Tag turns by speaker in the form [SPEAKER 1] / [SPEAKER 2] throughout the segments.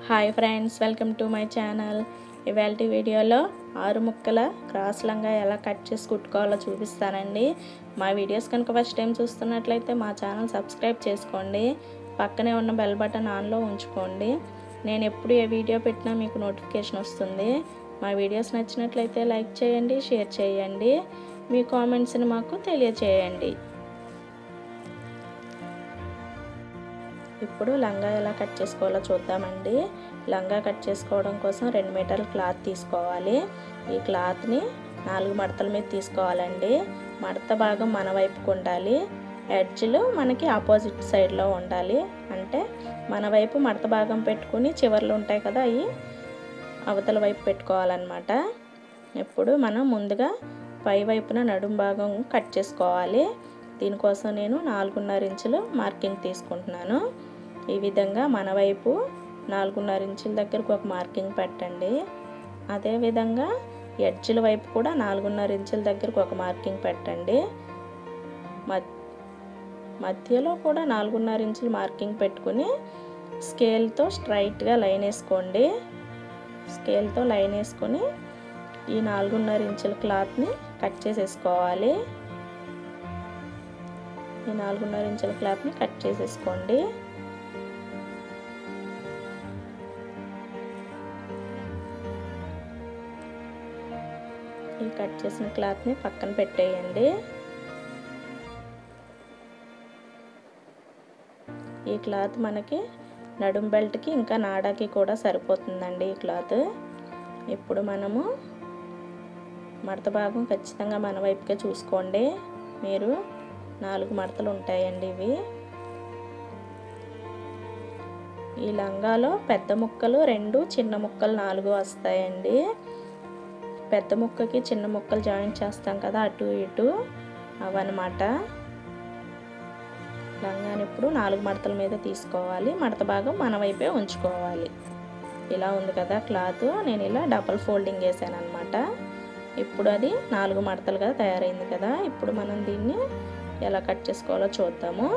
[SPEAKER 1] Hi friends, welcome to my channel. ఇవాల్టి వీడియోలో 6 ముక్కల క్రాస్ లంగా ఎలా కట్ చేసి కుట్టుకోవాలో చూపిస్తానండి. మా వీడియోస్ కనుక ఫస్ట్ టైం చూస్తున్నట్లయితే మా ఛానల్ సబ్స్క్రైబ్ చేసుకోండి. పక్కనే ఉన్న బెల్ బటన్ ఆన్లో ఉంచుకోండి. నేను ఎప్పుడు ఏ వీడియో పెట్టినా మీకు నోటిఫికేషన్ వస్తుంది. మా వీడియోస్ నచ్చినట్లయితే లైక్ చేయండి, షేర్ చేయండి, మీ కామెంట్స్ని మాకు తెలియచేయండి. ఇప్పుడు లంగా ఎలా కట్ చేసుకోవాలో చూద్దామండి. లంగా కట్ చేసుకోవడం కోసం 2 మీటర్ల క్లాత్ తీసుకోవాలి. ఈ క్లాత్ని 4 మడతల మీద తీసుకోవాలండి. మడత భాగం మన వైపుకు ఉండాలి, ఎడ్జ్లు మనకి ఆపోజిట్ సైడ్లో ఉండాలి. అంటే మన వైపు మడత భాగం పెట్టుకుని చివర్లు ఉంటాయి కదా, అవి అవతల వైపు పెట్టుకోవాలన్నమాట. ఇప్పుడు మనం ముందుగా పై వైపున నడుం భాగం కట్ చేసుకోవాలి. దీనికోసం నేను 4.5 ఇంచులు మార్కింగ్ తీసుకుంటున్నాను. ఈ విధంగా మన వైపు 4.5 ఇంచుల దగ్గరకు ఒక మార్కింగ్ పెట్టండి. అదేవిధంగా ఎడ్జ్ల వైపు కూడా 4.5 ఇంచుల దగ్గరకు ఒక మార్కింగ్ పెట్టండి. మధ్యలో కూడా 4.5 ఇంచులు మార్కింగ్ పెట్టుకుని స్కేల్తో స్ట్రైట్గా లైన్ వేసుకోండి. స్కేల్తో లైన్ వేసుకొని ఈ 4.5 ఇంచుల క్లాత్ని కట్ చేసేసుకోవాలి. ఈ 4.5 ఇంచుల క్లాత్ని కట్ చేసేసుకోండి. ఈ కట్ చేసిన క్లాత్ని పక్కన పెట్టేయండి. ఈ క్లాత్ మనకి నడుం బెల్ట్కి ఇంకా నాడాకి కూడా సరిపోతుందండి ఈ క్లాత్. ఇప్పుడు మనము మడత భాగం ఖచ్చితంగా మన వైపుకే చూసుకోండి. మీరు 4 మడతలు ఉంటాయండి ఇవి. ఈ లంగాలో పెద్ద ముక్కలు 2, చిన్న ముక్కలు 4 వస్తాయండి. పెద్ద ముక్కకి చిన్న ముక్కలు జాయింట్ చేస్తాం కదా, అటు ఇటు అవన్నమాట. లంగాని ఇప్పుడు 4 మడతల మీద తీసుకోవాలి. మడత భాగం మన వైపే ఉంచుకోవాలి. ఇలా ఉంది కదా క్లాత్, నేను ఇలా డబల్ ఫోల్డింగ్ వేసాను అనమాట. ఇప్పుడు అది 4 మడతలుగా తయారైంది కదా. ఇప్పుడు మనం దీన్ని ఎలా కట్ చేసుకోవాలో చూద్దాము.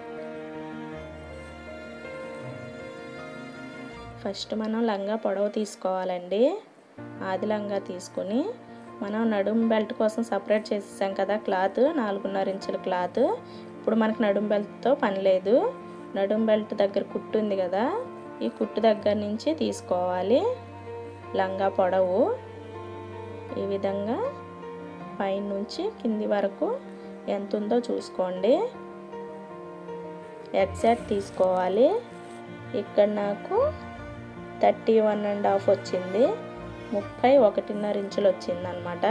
[SPEAKER 1] ఫస్ట్ మనం లంగా పొడవు తీసుకోవాలండి. ఆది లంగా తీసుకుని మనం నడుం బెల్ట్ కోసం సపరేట్ చేసేసాం కదా క్లాత్, 4.5 ఇంచుల క్లాత్. ఇప్పుడు మనకు నడుం బెల్ట్తో పని లేదు. నడుం బెల్ట్ దగ్గర కుట్టు ఉంది కదా, ఈ కుట్టు దగ్గర నుంచి తీసుకోవాలి లంగా పొడవు. ఈ విధంగా పైన నుంచి కింది వరకు ఎంత ఉందో చూసుకోండి. ఎగ్జాక్ట్ తీసుకోవాలి. ఇక్కడ నాకు 31.5 వచ్చింది, 31.5 ఇంచులు వచ్చింది అనమాట.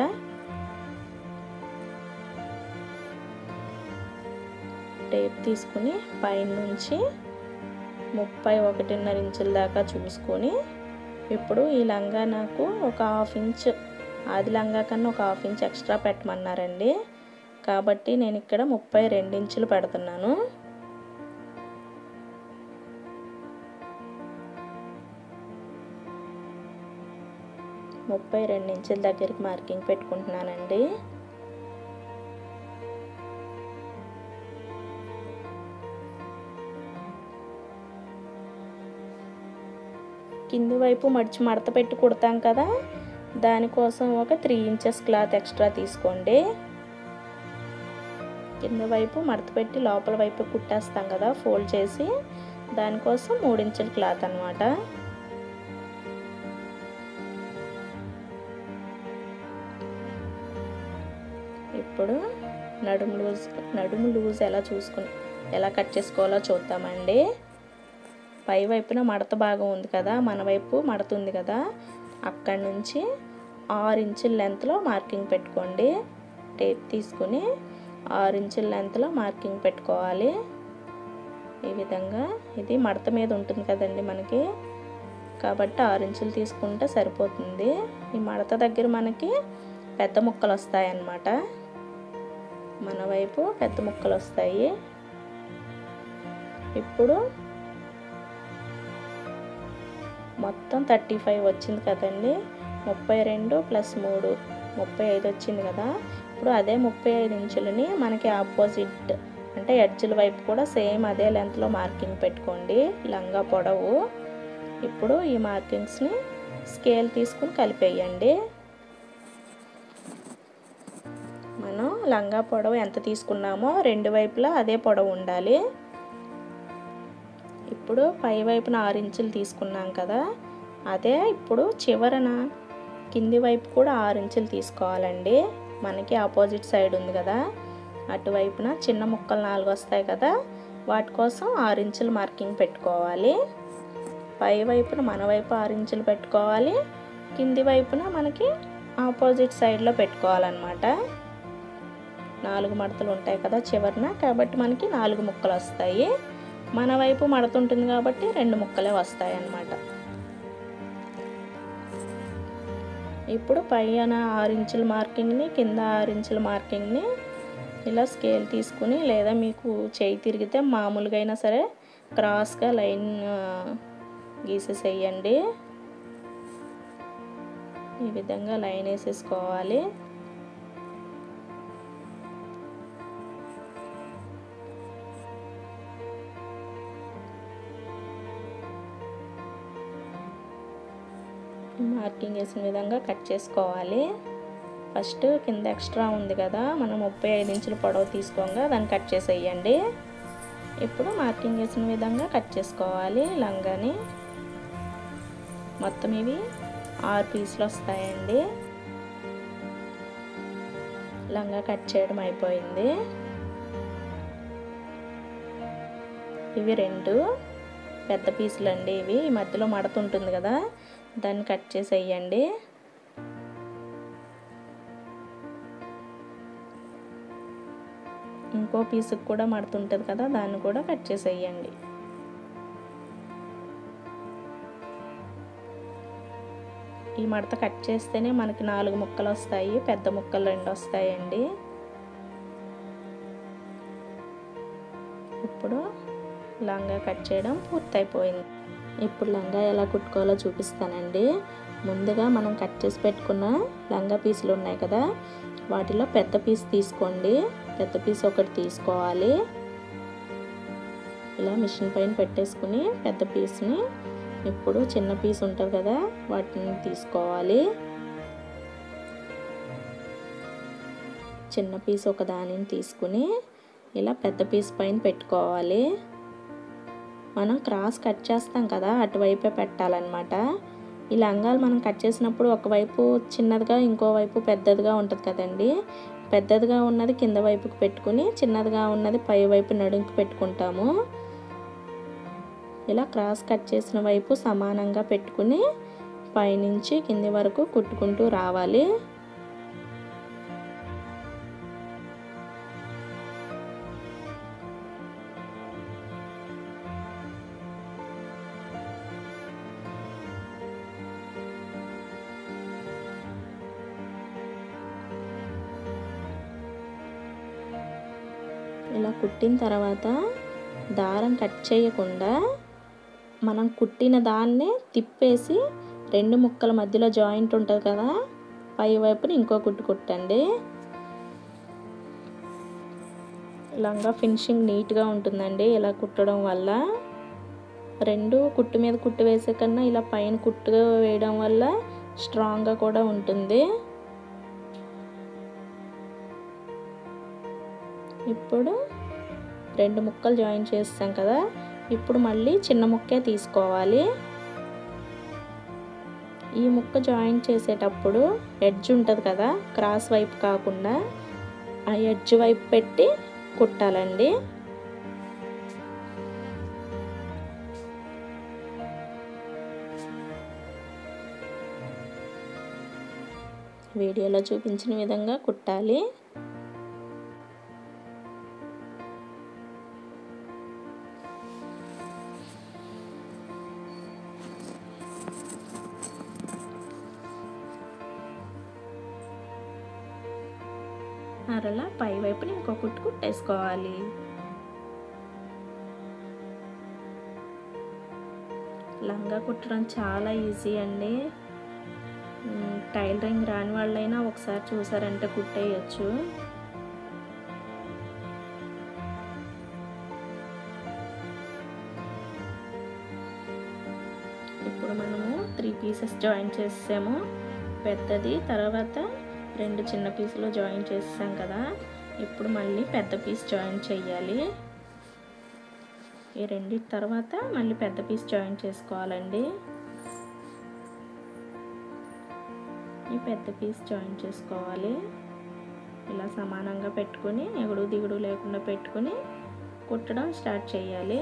[SPEAKER 1] టేప్ తీసుకుని పైన నుంచి 31.5 ఇంచుల దాకా చూసుకొని ఇప్పుడు ఈ లంగా నాకు ఒక 1/2 ఇంచ్, ఆది లంగా కన్నా ఒక 1/2 ఇంచ్ ఎక్స్ట్రా పెట్టమన్నారండి. కాబట్టి నేను ఇక్కడ 32 ఇంచులు పెడుతున్నాను. ముప్పై 2 ఇంచుల దగ్గరికి మార్కింగ్ పెట్టుకుంటున్నానండి. కింది వైపు మడత పెట్టి కుడతాం కదా, దానికోసం ఒక 3 ఇంచెస్ క్లాత్ ఎక్స్ట్రా తీసుకోండి. కింద వైపు మడత పెట్టి లోపల వైపు కుట్టేస్తాం కదా ఫోల్డ్ చేసి, దానికోసం 3 ఇంచుల క్లాత్ అన్నమాట. ఇప్పుడు నడుము లూజ్ ఎలా కట్ చేసుకోవాలో చూద్దామండి. పై వైపున మడత భాగం ఉంది కదా, మన వైపు మడత ఉంది కదా, అక్కడి నుంచి 6 ఇంచుల లెంత్లో మార్కింగ్ పెట్టుకోండి. టేప్ తీసుకుని 6 ఇంచుల లెంత్లో మార్కింగ్ పెట్టుకోవాలి. ఈ విధంగా ఇది మడత మీద ఉంటుంది కదండి మనకి, కాబట్టి 6 ఇంచులు తీసుకుంటే సరిపోతుంది. ఈ మడత దగ్గర మనకి పెద్ద ముక్కలు వస్తాయి అన్నమాట. మన వైపు పెద్ద ముక్కలు వస్తాయి. ఇప్పుడు మొత్తం 35 వచ్చింది కదండి, 32 + 3 35 వచ్చింది కదా. ఇప్పుడు అదే 35 ఇంచులని మనకి ఆపోజిట్ అంటే ఎడ్జ్ల వైపు కూడా సేమ్ అదే లెంత్లో మార్కింగ్ పెట్టుకోండి లంగా పొడవు. ఇప్పుడు ఈ మార్కింగ్స్ని స్కేల్ తీసుకుని కలిపేయండి. మనం లంగా పొడవు ఎంత తీసుకున్నామో రెండు వైపులా అదే పొడవు ఉండాలి. ఇప్పుడు పై వైపున 6 ఇంచులు తీసుకున్నాం కదా, అదే ఇప్పుడు చివరన కింది వైపు కూడా 6 ఇంచులు తీసుకోవాలండి. మనకి ఆపోజిట్ సైడ్ ఉంది కదా, అటువైపున చిన్న ముక్కలు 4 వస్తాయి కదా, వాటి కోసం 6 ఇంచులు మార్కింగ్ పెట్టుకోవాలి. పై వైపున మన వైపు 6 ఇంచులు పెట్టుకోవాలి, కింది వైపున మనకి ఆపోజిట్ సైడ్లో పెట్టుకోవాలన్నమాట. 4 మడతలు ఉంటాయి కదా చివరన, కాబట్టి మనకి 4 ముక్కలు వస్తాయి. మన వైపు మడత ఉంటుంది కాబట్టి 2 ముక్కలే వస్తాయి అన్నమాట. ఇప్పుడు పైన 6 ఇంచుల మార్కింగ్ని, కింద 6 ఇంచుల మార్కింగ్ని ఇలా స్కేల్ తీసుకుని, లేదా మీకు చేయి తిరిగితే మామూలుగా అయినా సరే క్రాస్గా లైన్ గీసేసేయండి. ఈ విధంగా లైన్ వేసేసుకోవాలి. మార్కింగ్ వేసిన విధంగా కట్ చేసుకోవాలి. ఫస్ట్ కింద ఎక్స్ట్రా ఉంది కదా, మనం 35 ఇంచుల పొడవు తీసుకోగా దాన్ని కట్ చేసేయండి. ఇప్పుడు మార్కింగ్ వేసిన విధంగా కట్ చేసుకోవాలి లంగాని. మొత్తం ఇవి 6 పీసులు వస్తాయండి. లంగా కట్ చేయడం అయిపోయింది. ఇవి 2 పెద్ద పీసులు అండి. ఇవి ఈ మధ్యలో మడత ఉంటుంది కదా, దాన్ని కట్ చేసేయండి. ఇంకో పీసుకు కూడా మడత ఉంటుంది కదా, దాన్ని కూడా కట్ చేసేయండి. ఈ మడత కట్ చేస్తేనే మనకి 4 ముక్కలు వస్తాయి, పెద్ద ముక్కలు 2 వస్తాయండి. ఇప్పుడు లంగా కట్ చేయడం పూర్తయిపోయింది. ఇప్పుడు లంగా ఎలా కుట్టుకోవాలో చూపిస్తానండి. ముందుగా మనం కట్ చేసి పెట్టుకున్న లంగా పీసులు ఉన్నాయి కదా, వాటిలో పెద్ద పీస్ తీసుకోండి. పెద్ద పీస్ ఒకటి తీసుకోవాలి. ఇలా మిషన్ పైన పెట్టేసుకుని పెద్ద పీస్ని, ఇప్పుడు చిన్న పీస్ ఉంటుంది కదా, వాటిని తీసుకోవాలి. చిన్న పీస్ ఒక దానిని తీసుకుని ఇలా పెద్ద పీస్ పైన పెట్టుకోవాలి. మనం క్రాస్ కట్ చేస్తాం కదా, అటువైపే పెట్టాలన్నమాట. ఈ లంగాలు మనం కట్ చేసినప్పుడు ఒకవైపు చిన్నదిగా ఇంకోవైపు పెద్దదిగా ఉంటుంది కదండి. పెద్దదిగా ఉన్నది కింద వైపుకి పెట్టుకుని, చిన్నదిగా ఉన్నది పై వైపు నడుంకి పెట్టుకుంటాము. ఇలా క్రాస్ కట్ చేసిన వైపు సమానంగా పెట్టుకుని పైనుంచి కింది వరకు కుట్టుకుంటూ రావాలి. ఇలా కుట్టిన తర్వాత దారం కట్ చేయకుండా మనం కుట్టిన దాన్నే తిప్పేసి 2 ముక్కల మధ్యలో జాయింట్ ఉంటుంది కదా, పై వైపుని ఇంకో కుట్టు కుట్టండి. లంగా ఫినిషింగ్ నీట్గా ఉంటుందండి ఇలా కుట్టడం వల్ల. 2 కుట్టు మీద కుట్టు వేసే కన్నా ఇలా పైన కుట్టు వేయడం వల్ల స్ట్రాంగ్గా కూడా ఉంటుంది. ఇప్పుడు 2 ముక్కలు జాయిన్ చేస్తాం కదా, ఇప్పుడు మళ్ళీ చిన్న ముక్కే తీసుకోవాలి. ఈ ముక్క జాయిన్ చేసేటప్పుడు ఎడ్జ్ ఉంటుంది కదా, క్రాస్ వైపు కాకుండా ఆ ఎడ్జ్ వైపు పెట్టి కుట్టాలండి. వీడియోలో చూపించిన విధంగా కుట్టాలి. అరలా పై వైపుని ఇంకో కుట్టు కుట్టేసుకోవాలి. లంగా కుట్టడం చాలా ఈజీ అండి. టైలరింగ్ రాని వాళ్ళైనా ఒకసారి చూసారంటే కుట్టేయచ్చు. ఇప్పుడు మనము 3 పీసెస్ జాయిన్ చేసాము, పెద్దది, తర్వాత 2 చిన్న పీసులు జాయిన్ చేసాం కదా. ఇప్పుడు మళ్ళీ పెద్ద పీస్ జాయిన్ చేయాలి. ఈ రెండిటి తర్వాత మళ్ళీ పెద్ద పీస్ జాయిన్ చేసుకోవాలండి. ఈ పెద్ద పీస్ జాయిన్ చేసుకోవాలి. ఇలా సమానంగా పెట్టుకొని ఎగుడు దిగుడు లేకుండా పెట్టుకొని కుట్టడం స్టార్ట్ చేయాలి.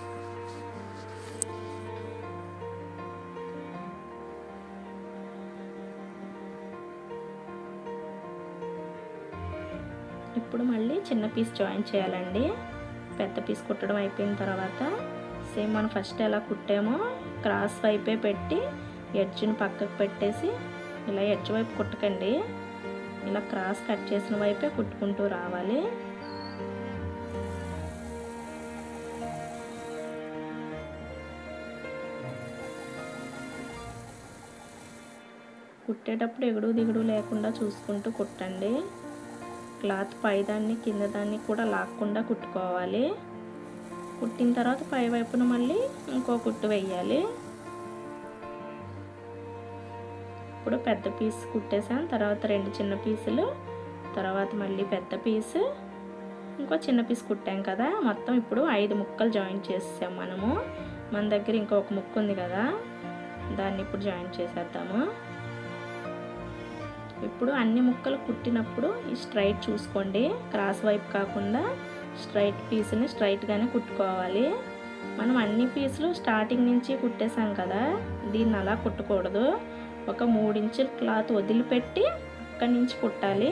[SPEAKER 1] ఇప్పుడు మళ్ళీ చిన్న పీస్ జాయిన్ చేయాలండి. పెద్ద పీస్ కుట్టడం అయిపోయిన తర్వాత సేమ్ మనం ఫస్ట్ ఎలా కుట్టామో క్రాస్ వైపే పెట్టి ఎడ్జ్ని పక్కకు పెట్టేసి, ఇలా ఎడ్జ్ వైపు కుట్టకండి, ఇలా క్రాస్ కట్ చేసిన వైపే కుట్టుకుంటూ రావాలి. కుట్టేటప్పుడు ఎగుడు దిగుడు లేకుండా చూసుకుంటూ కుట్టండి. క్లాత్ పైదాన్ని కింద దాన్ని కూడా లాక్కుండా కుట్టుకోవాలి. కుట్టిన తర్వాత పై వైపున మళ్ళీ ఇంకో కుట్టు వేయాలి. ఇప్పుడు పెద్ద పీస్ కుట్టేసాం, తర్వాత 2 చిన్న పీసులు, తర్వాత మళ్ళీ పెద్ద పీసు, ఇంకో చిన్న పీస్ కుట్టాం కదా. మొత్తం ఇప్పుడు 5 ముక్కలు జాయిన్ చేసాం మనము. మన దగ్గర ఇంకొక ముక్క ఉంది కదా, దాన్ని ఇప్పుడు జాయిన్ చేసేద్దాము. ఇప్పుడు అన్ని ముక్కలు కుట్టినప్పుడు ఈ స్ట్రైట్ చూసుకోండి, క్రాస్ వైపు కాకుండా స్ట్రైట్ పీస్ని స్ట్రైట్గానే కుట్టుకోవాలి. మనం అన్ని పీసులు స్టార్టింగ్ నుంచి కుట్టేసాం కదా, దీన్ని అలా కుట్టకూడదు. ఒక 3 ఇంచుల క్లాత్ వదిలిపెట్టి అక్కడి నుంచి కుట్టాలి.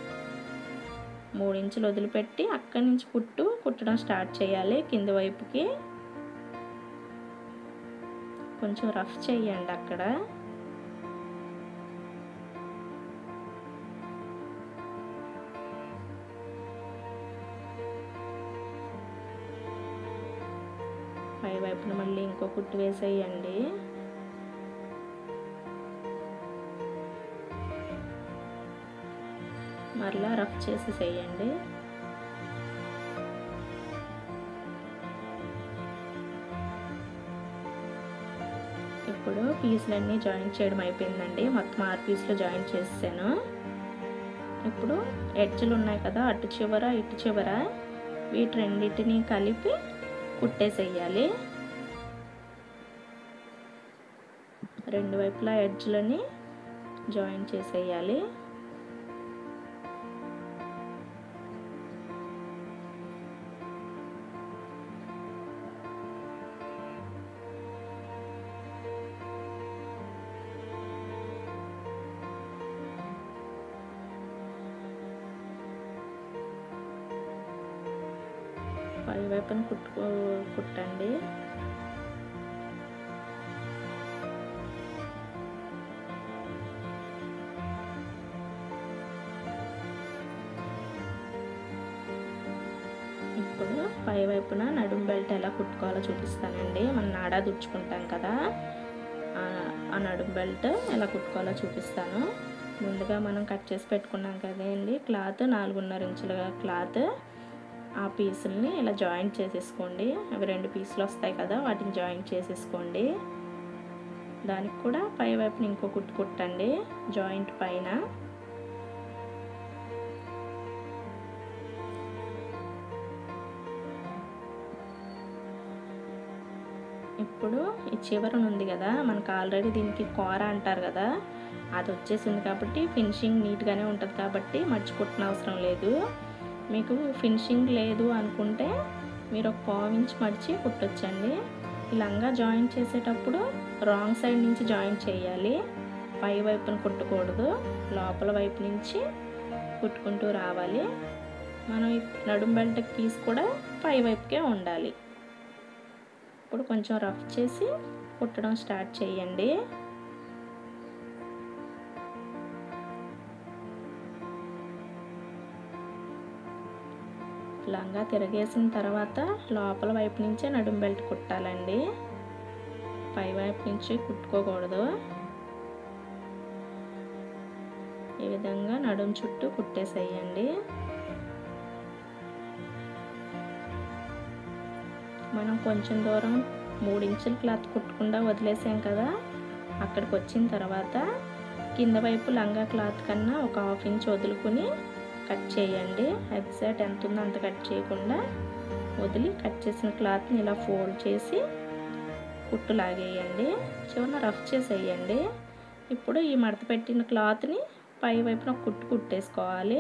[SPEAKER 1] 3 ఇంచులు వదిలిపెట్టి అక్కడి నుంచి కుట్టడం స్టార్ట్ చేయాలి. కింది వైపుకి కొంచెం రఫ్ చేయండి అక్కడ. పై వైపున మళ్ళీ ఇంకో కుట్టు వేసేయండి. మరలా రఫ్ చేసేసేయండి. ఇప్పుడు పీసులన్నీ జాయిన్ చేయడం అయిపోయిందండి. మొత్తం 6 పీసులు జాయిన్ చేసాను. ఇప్పుడు ఎడ్జ్లు ఉన్నాయి కదా, అటు చివర ఇటు చివర, వీటి రెండింటిని కలిపి కుట్టేసేయాలి. 2 వైపులా ఎడ్జ్లని జాయిన్ చేసేయాలి. పై వైపున కుట్టండి. ఇప్పుడు పై వైపున నడుం బెల్ట్ ఎలా కుట్టుకోవాలో చూపిస్తానండి. మనం నాడా దుచ్చుకుంటాం కదా, ఆ నడుం బెల్ట్ ఎలా కుట్టుకోవాలో చూపిస్తాను. ముందుగా మనం కట్ చేసి పెట్టుకున్నాం కదండి క్లాత్, 4.5 ఇంచుల క్లాత్. ఆ పీసుల్ని ఇలా జాయింట్ చేసేసుకోండి. అవి 2 పీసులు వస్తాయి కదా, వాటిని జాయింట్ చేసేసుకోండి. దానికి కూడా పై వైపున ఇంకో కుట్టు కుట్టండి జాయింట్ పైన. ఇప్పుడు ఈ చివరన ఉంది కదా, మనకు ఆల్రెడీ దీనికి కూర అంటారు కదా, అది వచ్చేసింది కాబట్టి ఫినిషింగ్ నీట్గానే ఉంటుంది కాబట్టి మర్చి కుట్టిన అవసరం లేదు. మీకు ఫినిషింగ్ లేదు అనుకుంటే మీరు ఒక 1/4 ఇంచ్ మడిచి కుట్టొచ్చండి. ఈ లంగా జాయిన్ చేసేటప్పుడు రాంగ్ సైడ్ నుంచి జాయిన్ చేయాలి, పై వైపున కుట్టకూడదు, లోపల వైపు నుంచి కుట్టుకుంటూ రావాలి. మనం నడుం బెల్ట్ పీస్ కూడా పై వైపుకే ఉండాలి. ఇప్పుడు కొంచెం రఫ్ చేసి కుట్టడం స్టార్ట్ చేయండి. లంగా తిరగేసిన తర్వాత లోపల వైపు నుంచే నడుం బెల్ట్ కుట్టాలండి, పై వైపు నుంచి కుట్టుకోకూడదు. ఈ విధంగా నడుం చుట్టూ కుట్టేసేయండి. మనం కొంచెం దూరం 3 ఇంచుల క్లాత్ కుట్టకుండా వదిలేసాం కదా, అక్కడికి వచ్చిన తర్వాత కింద వైపు లంగా క్లాత్ కన్నా ఒక 1/2 ఇంచ్ వదులుకుని కట్ చేయండి. ఎగ్జాక్ట్ ఎంత ఉందో అంత కట్ చేయకుండా వదిలి కట్ చేసిన క్లాత్ని ఇలా ఫోల్డ్ చేసి కుట్టు లాగేయండి. చివరన రఫ్ చేసేయండి. ఇప్పుడు ఈ మడత పెట్టిన క్లాత్ని పై వైపున కుట్టు కుట్టేసుకోవాలి.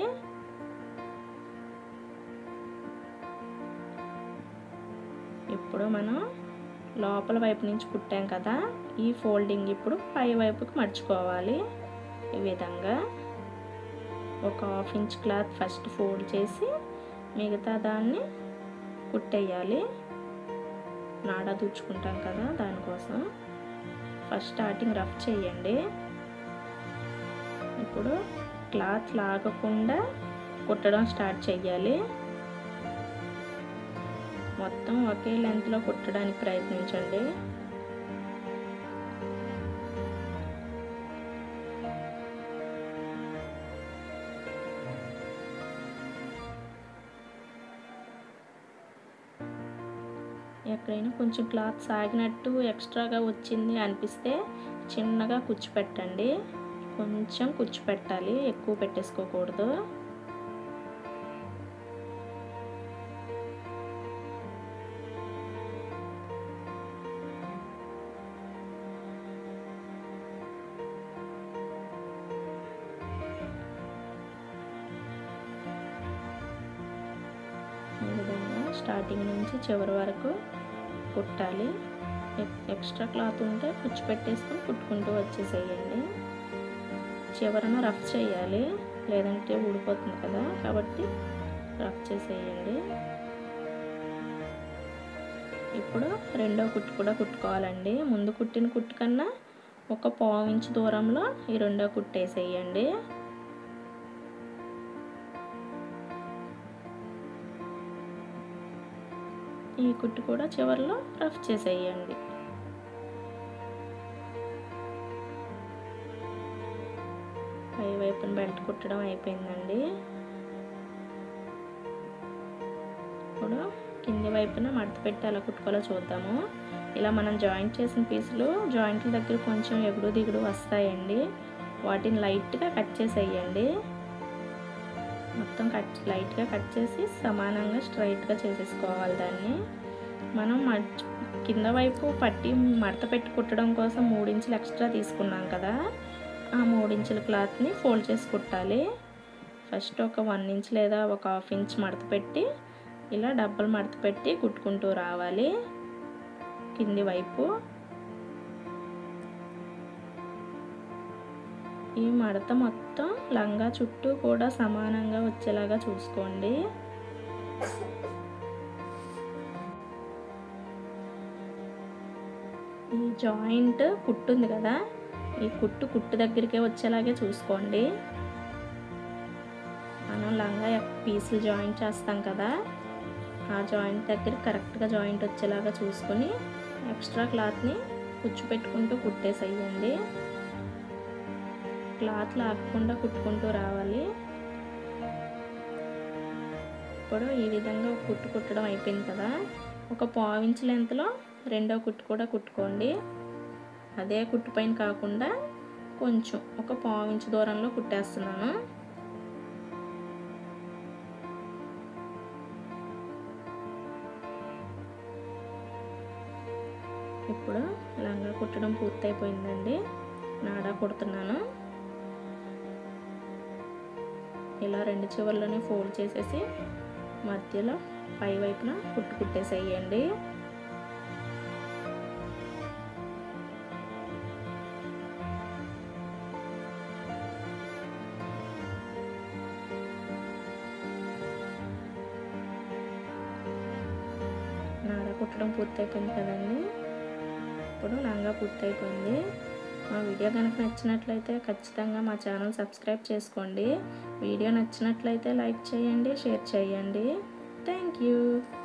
[SPEAKER 1] ఇప్పుడు మనం లోపల వైపు నుంచి కుట్టాం కదా, ఈ ఫోల్డింగ్ ఇప్పుడు పై వైపుకి మర్చుకోవాలి. ఈ విధంగా ఒక 1/2 ఇంచ్ క్లాత్ ఫస్ట్ ఫోల్డ్ చేసి మిగతా దాన్ని కుట్టేయాలి. నాడా దూచుకుంటాం కదా, దానికోసం ఫస్ట్ స్టార్టింగ్ రఫ్ చేయండి. ఇప్పుడు క్లాత్ లాగకుండా కుట్టడం స్టార్ట్ చేయాలి. మొత్తం ఒకే లెంత్లో కుట్టడానికి ప్రయత్నించండి. ఎక్కడైనా కొంచెం క్లాత్ సాగినట్టు ఎక్స్ట్రాగా వచ్చింది అనిపిస్తే చిన్నగా కుచ్చు పెట్టండి. కొంచెం కుచ్చు పెట్టాలి, ఎక్కువ పెట్టేసుకోకూడదు. ఈ విధంగా స్టార్టింగ్ నుంచి చివరి వరకు కుట్టాలి. ఎక్స్ట్రా క్లాత్ ఉంటే కుచ్చు పెట్టేసుకొని కుట్టుకుంటూ వచ్చేసేయండి. చివరన రఫ్ చేయాలి, లేదంటే ఊడిపోతుంది కదా, కాబట్టి రఫ్ చేసేయండి. ఇప్పుడు రెండో కుట్టు కూడా కుట్టుకోవాలండి. ముందు కుట్టిన కుట్టు కన్నా ఒక 1/2 ఇంచ్ దూరంలో ఈ రెండో కుట్టు వేసేయండి. ఈ కుట్టు కూడా చివరిలో రఫ్ చేసేయండి. పై వైపున బెల్ట్ కుట్టడం అయిపోయిందండి. ఇప్పుడు కింది వైపున మడత పెట్టి ఎలా కుట్టుకోవాలో చూద్దాము. ఇలా మనం జాయింట్ చేసిన పీసులు జాయింట్ల దగ్గర కొంచెం ఎగుడు దిగుడు వస్తాయండి. వాటిని లైట్గా కట్ చేసేయండి. మొత్తం లైట్గా కట్ చేసి సమానంగా స్ట్రైట్గా చేసేసుకోవాలి. దాన్ని మనం కింద వైపు పట్టి మడత పెట్టి కుట్టడం కోసం 3 ఇంచులు ఎక్స్ట్రా తీసుకున్నాం కదా, ఆ 3 ఇంచుల క్లాత్ని ఫోల్డ్ చేసి కుట్టాలి. ఫస్ట్ ఒక 1 ఇంచ్ లేదా ఒక 1/2 ఇంచ్ మడత పెట్టి ఇలా డబుల్ మడత పెట్టి కుట్టుకుంటూ రావాలి కింది వైపు. ఈ మడత మొత్తం లంగా చుట్టూ కూడా సమానంగా వచ్చేలాగా చూసుకోండి. ఈ జాయింట్ కుట్టు ఉంది కదా, ఈ కుట్టు దగ్గరికే వచ్చేలాగే చూసుకోండి. మనం లంగా పీసులు జాయింట్ చేస్తాం కదా, ఆ జాయింట్ దగ్గర కరెక్ట్గా జాయింట్ వచ్చేలాగా చూసుకొని ఎక్స్ట్రా క్లాత్ని కుచ్చు పెట్టుకుంటూ కుట్టేసేయండి. క్లాత్ లాగకుండా కుట్టుకుంటూ రావాలి. ఇప్పుడు ఈ విధంగా కుట్టు కుట్టడం అయిపోయింది కదా, ఒక 1/2 ఇంచ్ లెంత్లో రెండో కుట్టు కూడా కుట్టుకోండి. అదే కుట్టు పైన కాకుండా కొంచెం ఒక 1/2 ఇంచ్ దూరంలో కుట్టేస్తున్నాను. ఇప్పుడు లంగా కుట్టడం పూర్తయిపోయిందండి. నాడా కుడుతున్నాను. ఇలా రెండు చివర్లని ఫోల్డ్ చేసేసి మధ్యలో పై వైపున కుట్టేసేయండి. నాడా కుట్టడం పూర్తయిపోయింది కదండి. ఇప్పుడు లంగా పూర్తయిపోయింది. మా వీడియో కనుక నచ్చినట్లయితే ఖచ్చితంగా మా ఛానల్ సబ్స్క్రైబ్ చేసుకోండి. వీడియో నచ్చినట్లయితే లైక్ చేయండి, షేర్ చేయండి. Thank you.